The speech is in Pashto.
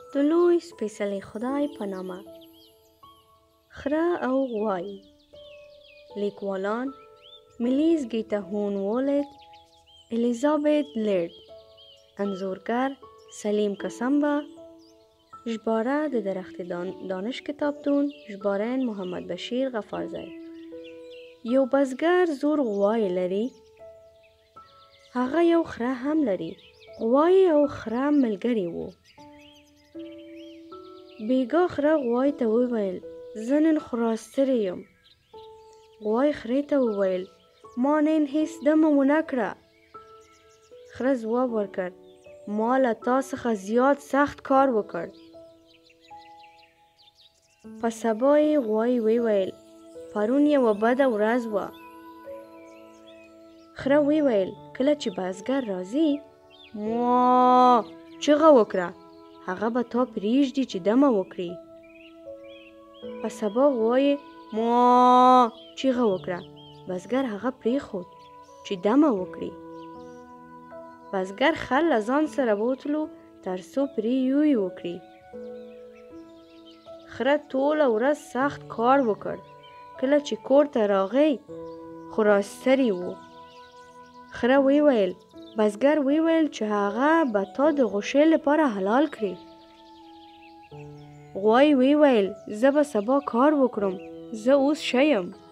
د لوی سپېڅلي خدای په نامه. خره او غوای. لیکوالان میلیز گیته هون وولت، الیزابت لرد. انځورگر سلیم کسمبه. ژباره د درخت دانش کتابتون، ژبارن محمد بشیر غفارزی. یو بزګر زور غوای لري. هغه یو خره هم لري. غوای او خره ملګري وو. بیګا خره غوای ته وویل زه نن خورا ستړی یم. غوای خرې ته وویل ما نن هیڅ دمه ونه کړه. خره ځواب ورکړ ما له تا څخه زیات سخت کار وکړ. په سبا یې غوای وویل پرون یوه بده ورځ وه. خره وویل کله چې بزګر راځي ما چغه وکړه، هغه به تا پرېږدي چې دمه وکړي. په سبا غوای ما چغه وکړه، بزګر هغه پرېښود چې دمه وکړي. بزګر خر له ځان سره بوتلو تر څو پرې یوی وکړي. خره ټوله ورځ سخت کار وکړ. کله چې کور ته راغی خورا ستړی و. خره وویل بزګر وویل چې هغه به تا د غوښې لپاره حلال کړي. غوای وویل زه به سبا کار وکړم، زه اوس ښه یم.